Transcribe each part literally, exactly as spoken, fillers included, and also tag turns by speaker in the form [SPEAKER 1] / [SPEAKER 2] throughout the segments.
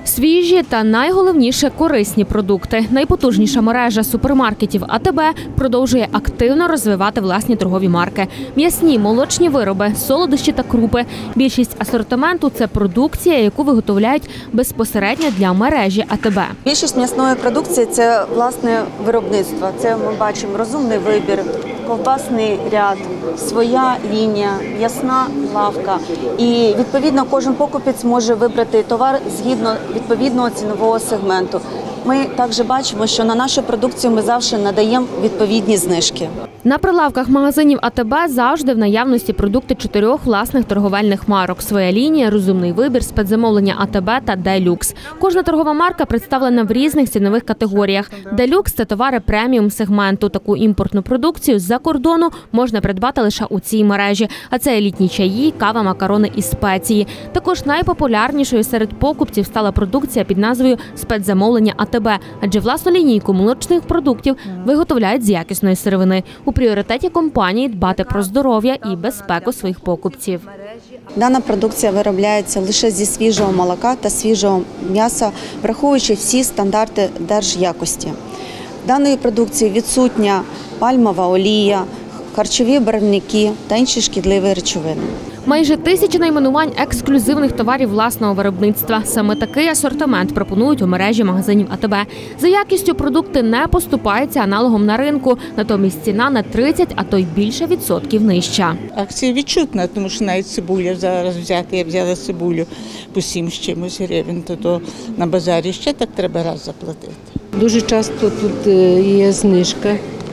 [SPEAKER 1] Свіжі та найголовніше – корисні продукти. Найпотужніша мережа супермаркетів АТБ продовжує активно розвивати власні торгові марки. М'ясні, молочні вироби, солодощі та крупи. Більшість асортименту – це продукція, яку виготовляють безпосередньо для мережі АТБ.
[SPEAKER 2] Більшість м'ясної продукції – це власне виробництво. Це ми бачимо розумний вибір, ковбасний ряд, своя лінія, м'ясна лавка. І відповідно кожен покупець може вибрати товар згідно відповідного цінового сегменту. Ми також бачимо, що на нашу продукцію ми завжди надаємо відповідні знижки.
[SPEAKER 1] На прилавках магазинів АТБ завжди в наявності продукти чотирьох власних торговельних марок. Своя лінія, розумний вибір, спецзамовлення АТБ та Делюкс. Кожна торгова марка представлена в різних цінових категоріях. Делюкс – це товари преміум-сегменту. Таку імпортну продукцію з-за кордону можна придбати лише у цій мережі. А це елітні чаї, кава, макарони і спеції. Також найпопулярнішою серед покупців стала продукція під назвою «Спецзамовлення АТБ», адже власну лінійку молочних продуктів виготовляють з якісної сировини. У пріоритеті компанії дбати про здоров'я і безпеку своїх покупців.
[SPEAKER 2] Дана продукція виробляється лише зі свіжого молока та свіжого м'яса, враховуючи всі стандарти держякості. Даної продукції відсутня пальмова олія, харчові барвники та інші шкідливі речовини.
[SPEAKER 1] Майже тисяча найменувань ексклюзивних товарів власного виробництва. Саме такий асортимент пропонують у мережі магазинів АТБ. За якістю продукти не поступаються аналогом на ринку. Натомість ціна на тридцять, а то й більше відсотків нижча.
[SPEAKER 3] Акція відчутна, тому що навіть цибуля зараз взяти. Я взяла цибулю по сім з чимось гривень, то, то на базарі ще так треба раз заплатити.
[SPEAKER 4] Дуже часто тут є знижка.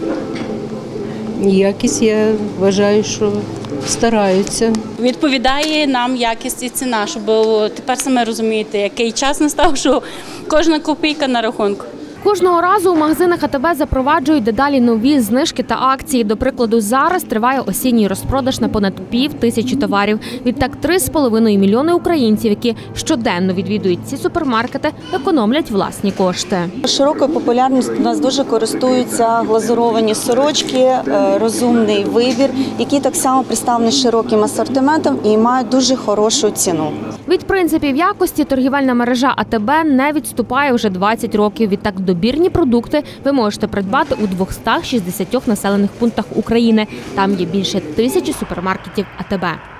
[SPEAKER 4] Якість, я вважаю, що стараються.
[SPEAKER 5] Відповідає нам якість і ціна, щоб тепер саме розумієте, який час настав, що кожна копійка на рахунку.
[SPEAKER 1] Кожного разу у магазинах АТБ запроваджують дедалі нові знижки та акції. До прикладу, зараз триває осінній розпродаж на понад пів тисячі товарів. Відтак три з половиною мільйони українців, які щоденно відвідують ці супермаркети, економлять власні кошти.
[SPEAKER 2] Широкою популярністю у нас дуже користуються глазуровані сорочки, розумний вибір, які так само представлені широким асортиментом і мають дуже хорошу ціну.
[SPEAKER 1] Від принципів якості торгівельна мережа АТБ не відступає вже двадцять років. Відтак добірні продукти ви можете придбати у двохстах шістдесятьох населених пунктах України. Там є більше тисячі супермаркетів АТБ.